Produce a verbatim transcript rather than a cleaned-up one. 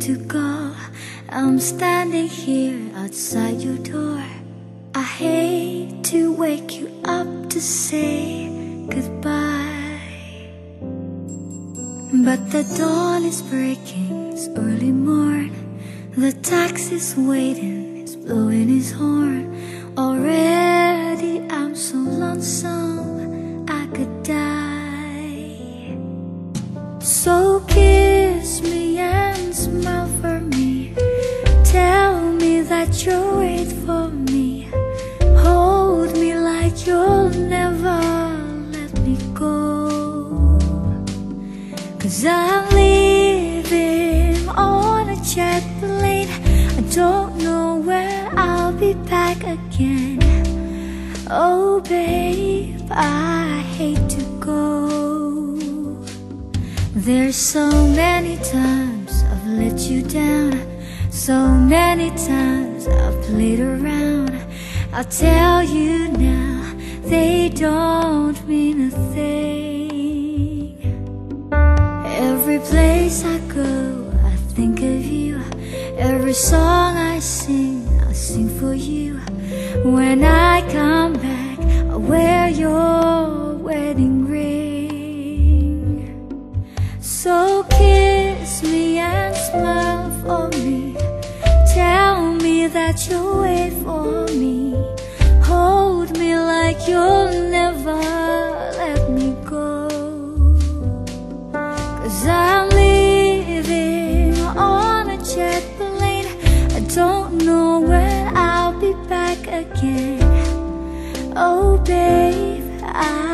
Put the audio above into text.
to go. I'm standing here outside your door. I hate to wake you up to say goodbye, but the dawn is breaking, it's early morn. The taxi's waiting, it's blowing his horn. Already I'm so lonesome I could die. So kiss me and smile for me. Tell me that you'll wait for me. Hold me like you'll never let me go. 'Cause I'm leaving on a jet plane. I don't know where I'll be back again. Oh babe, I hate to go. There's so many times I've let you down, so many times I've played around. I'll tell you now, they don't mean a thing. Every place I go, I think of you. Every song I sing, I sing for you. When I come back, I'll wear your wedding ring. So kiss me and smile for me. Tell me that you'll wait for me. Hold me like you'll never let me go. 'Cause I'm leaving on a jet plane. I don't know when I'll be back again. Oh babe, I